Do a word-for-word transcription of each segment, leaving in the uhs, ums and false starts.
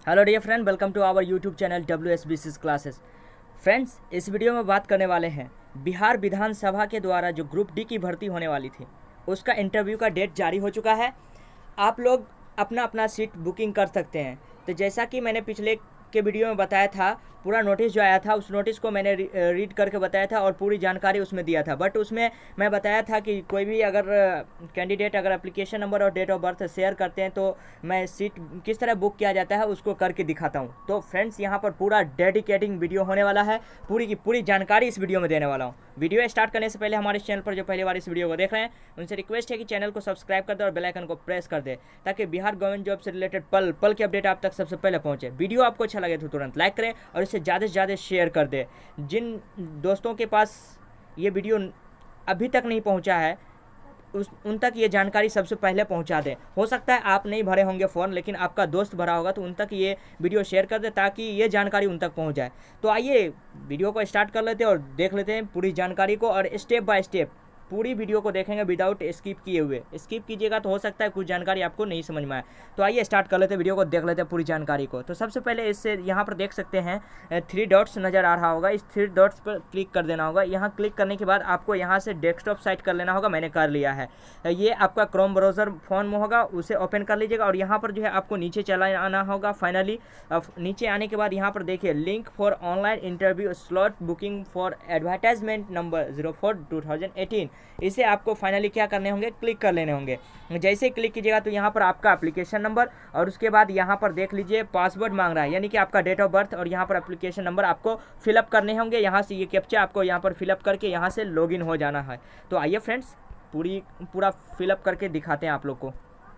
Hello dear friend, welcome to our YouTube channel W S B C classes. Friends, इस video में बात करने वाले हैं बिहार विधानसभा के द्वारा जो ग्रुप डी की भर्ती होने वाली थी उसका इंटरव्यू का डेट जारी हो चुका है। आप लोग अपना अपना सीट बुकिंग कर सकते हैं। तो जैसा कि मैंने पिछले के वीडियो में बताया था, पूरा नोटिस जो आया था उस नोटिस को मैंने रीड करके बताया था और पूरी जानकारी उसमें दिया था। बट उसमें मैं बताया था कि कोई भी अगर कैंडिडेट अगर एप्लीकेशन नंबर और डेट ऑफ बर्थ शेयर करते हैं तो मैं सीट किस तरह बुक किया जाता है उसको करके दिखाता हूं। तो फ्रेंड्स, यहां पर पूरा डेडिकेटिंग वीडियो होने वाला है, पूरी की पूरी जानकारी इस वीडियो में देने वाला हूं। वीडियो स्टार्ट करने से पहले हमारे चैनल पर जो पहली बार इस वीडियो को देख रहे हैं उनसे रिक्वेस्ट है कि चैनल को सब्सक्राइब कर दे और बेल आइकन को प्रेस कर दे ताकि बिहार गवर्नमेंट जॉब से रिलेटेड पल पल की अपडेट आप तक सबसे पहले पहुंचे। वीडियो आपको अच्छा लगे तो तुरंत लाइक करें और इसे ज़्यादा से ज़्यादा शेयर कर दे। जिन दोस्तों के पास ये वीडियो अभी तक नहीं पहुंचा है उस उन तक ये जानकारी सबसे पहले पहुंचा दें। हो सकता है आप नहीं भरे होंगे फॉर्म, लेकिन आपका दोस्त भरा होगा तो उन तक ये वीडियो शेयर कर दे ताकि ये जानकारी उन तक पहुंच जाए। तो आइए वीडियो को स्टार्ट कर लेते हैं और देख लेते हैं पूरी जानकारी को, और स्टेप बाय स्टेप पूरी वीडियो को देखेंगे विदाउट स्किप किए हुए। स्किप कीजिएगा तो हो सकता है कुछ जानकारी आपको नहीं समझ में आए। तो आइए स्टार्ट कर लेते हैं, वीडियो को देख लेते हैं पूरी जानकारी को। तो सबसे पहले इससे यहाँ पर देख सकते हैं थ्री डॉट्स नज़र आ रहा होगा, इस थ्री डॉट्स पर क्लिक कर देना होगा। यहाँ क्लिक करने के बाद आपको यहाँ से डेस्कटॉप साइट कर लेना होगा, मैंने कर लिया है। ये आपका क्रोम ब्राउज़र फ़ोन में होगा, उसे ओपन कर लीजिएगा और यहाँ पर जो है आपको नीचे चला आना होगा। फाइनली नीचे आने के बाद यहाँ पर देखिए link for online interview slot booking for advertisement number zero four two thousand eighteen, इसे आपको फाइनली क्या करने होंगे, क्लिक कर लेने होंगे। जैसे क्लिक कीजिएगा तो यहाँ पर आपका एप्लीकेशन नंबर और उसके बाद यहाँ पर देख लीजिए पासवर्ड मांग रहा है, यानी कि आपका डेट ऑफ बर्थ और यहाँ पर एप्लीकेशन नंबर आपको फिलअप करने होंगे। यहाँ से ये कैप्चा आपको यहाँ पर फिलअप करके यहाँ से लॉगिन हो जाना है। तो आइए फ्रेंड्स पूरी पूरा फिलअप करके दिखाते हैं आप लोग को।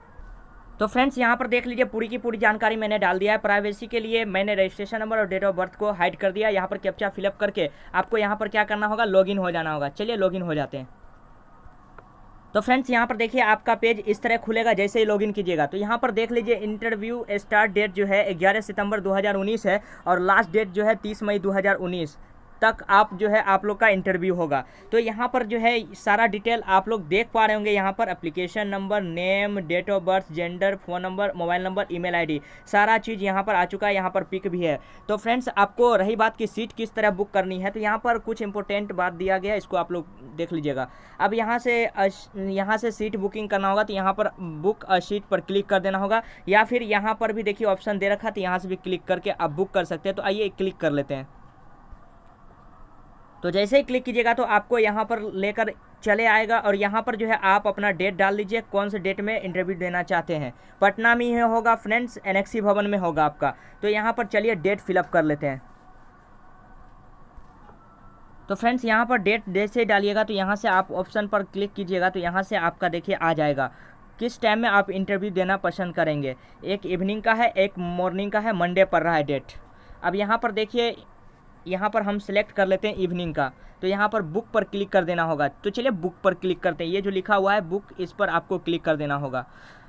तो फ्रेंड्स, यहाँ पर देख लीजिए पूरी की पूरी जानकारी मैंने डाल दिया है। प्राइवेसी के लिए मैंने रजिस्ट्रेशन नंबर और डेट ऑफ बर्थ को हाइड कर दिया। यहाँ पर कैप्चा फिलअप करके आपको यहाँ पर क्या करना होगा, लॉगिन हो जाना होगा। चलिए लॉगिन हो जाते हैं। तो फ्रेंड्स, यहाँ पर देखिए आपका पेज इस तरह खुलेगा जैसे ही लॉगिन कीजिएगा। तो यहाँ पर देख लीजिए इंटरव्यू स्टार्ट डेट जो है ग्यारह सितंबर दो हज़ार उन्नीस है और लास्ट डेट जो है तीस मई दो हज़ार उन्नीस तक आप जो है आप लोग का इंटरव्यू होगा। तो यहाँ पर जो है सारा डिटेल आप लोग देख पा रहे होंगे। यहाँ पर application number, name, date of birth, gender, phone number, mobile number, email ID, सारा चीज़ यहाँ पर आ चुका है। यहाँ पर पिक भी है। तो फ्रेंड्स, आपको रही बात की सीट किस तरह बुक करनी है, तो यहाँ पर कुछ इंपॉर्टेंट बात दिया गया है, इसको आप लोग देख लीजिएगा। अब यहाँ से यहाँ से सीट बुकिंग करना होगा तो यहाँ पर बुक अ सीट पर क्लिक कर देना होगा, या फिर यहाँ पर भी देखिए ऑप्शन दे रखा, तो यहाँ से भी क्लिक करके आप बुक कर सकते हैं। तो आइए क्लिक कर लेते हैं। तो जैसे ही क्लिक कीजिएगा तो आपको यहाँ पर लेकर चले आएगा और यहाँ पर जो है आप अपना डेट डाल लीजिए, कौन से डेट में इंटरव्यू देना चाहते हैं। पटना में ही होगा फ्रेंड्स, एनेक्सी भवन में होगा आपका। तो यहाँ पर चलिए डेट फिलअप कर लेते हैं। तो फ्रेंड्स, यहाँ पर डेट जैसे डालिएगा तो यहाँ से आप ऑप्शन पर क्लिक कीजिएगा तो यहाँ से आपका देखिए आ जाएगा किस टाइम में आप इंटरव्यू देना पसंद करेंगे। एक इवनिंग का है, एक मॉर्निंग का है, मंडे पर रहा है डेट। अब यहाँ पर देखिए यहाँ पर हम सिलेक्ट कर लेते हैं इवनिंग का, तो यहाँ पर बुक पर क्लिक कर देना होगा। तो चलिए बुक पर क्लिक करते हैं। ये जो लिखा हुआ है बुक, इस पर आपको क्लिक कर देना होगा।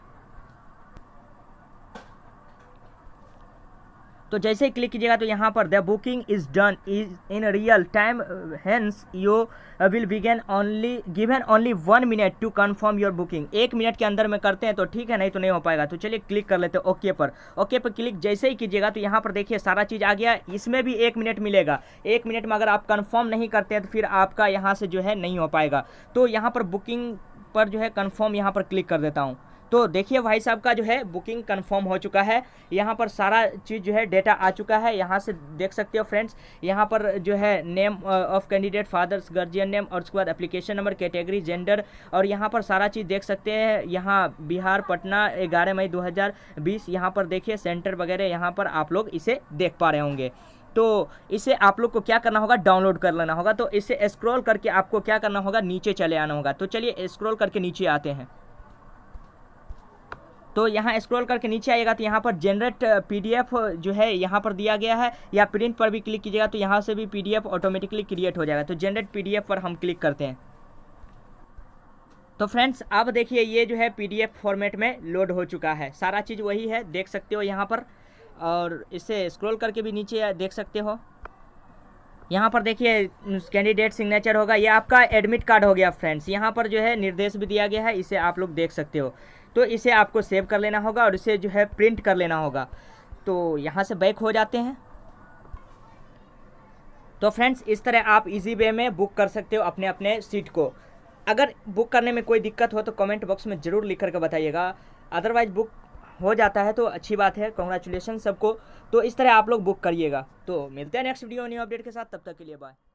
तो जैसे ही क्लिक कीजिएगा तो यहाँ पर the booking is done is in real time, hence you will begin only given only one minute to confirm your booking. एक मिनट के अंदर में करते हैं तो ठीक है, नहीं तो नहीं हो पाएगा। तो चलिए क्लिक कर लेते हैं ओके पर। ओके पर क्लिक जैसे ही कीजिएगा तो यहाँ पर देखिए सारा चीज़ आ गया। इसमें भी एक मिनट मिलेगा। एक मिनट में अगर आप कंफर्म नहीं करते हैं तो फिर आपका यहाँ से जो है नहीं हो पाएगा। तो यहाँ पर बुकिंग पर जो है कंफर्म यहाँ पर क्लिक कर देता हूँ। तो देखिए भाई साहब का जो है बुकिंग कंफर्म हो चुका है। यहाँ पर सारा चीज़ जो है डेटा आ चुका है। यहाँ से देख सकते हो फ्रेंड्स, यहाँ पर जो है name of candidate, father's guardian name और उसके बाद एप्लीकेशन नंबर, कैटेगरी, जेंडर, और यहाँ पर सारा चीज़ देख सकते हैं। यहाँ बिहार पटना ग्यारह मई दो हज़ार बीस, यहाँ पर देखिए सेंटर वगैरह यहाँ पर आप लोग इसे देख पा रहे होंगे। तो इसे आप लोग को क्या करना होगा, डाउनलोड कर लेना होगा। तो इसे स्क्रॉल करके आपको क्या करना होगा, नीचे चले आना होगा। तो चलिए स्क्रॉल करके नीचे आते हैं। तो यहाँ स्क्रॉल करके नीचे आएगा तो यहाँ पर जनरेट पीडीएफ जो है यहाँ पर दिया गया है, या प्रिंट पर भी क्लिक कीजिएगा तो यहाँ से भी पीडीएफ ऑटोमेटिकली क्रिएट हो जाएगा। तो जनरेट पीडीएफ पर हम क्लिक करते हैं। तो फ्रेंड्स, अब देखिए ये जो है पीडीएफ फॉर्मेट में लोड हो चुका है। सारा चीज़ वही है, देख सकते हो यहाँ पर, और इसे स्क्रॉल करके भी नीचे देख सकते हो। यहाँ पर देखिए कैंडिडेट सिग्नेचर होगा, ये आपका एडमिट कार्ड हो गया फ्रेंड्स। यहाँ पर जो है निर्देश भी दिया गया है, इसे आप लोग देख सकते हो। तो इसे आपको सेव कर लेना होगा और इसे जो है प्रिंट कर लेना होगा। तो यहाँ से बैक हो जाते हैं। तो फ्रेंड्स इस तरह आप इजी वे में बुक कर सकते हो अपने अपने सीट को। अगर बुक करने में कोई दिक्कत हो तो कमेंट बॉक्स में ज़रूर लिख करके बताइएगा, अदरवाइज़ बुक हो जाता है तो अच्छी बात है, कॉन्ग्रेचुलेसन सबको। तो इस तरह आप लोग बुक करिएगा। तो मिलते हैं नेक्स्ट वीडियो न्यू अपडेट के साथ, तब तक के लिए बाय।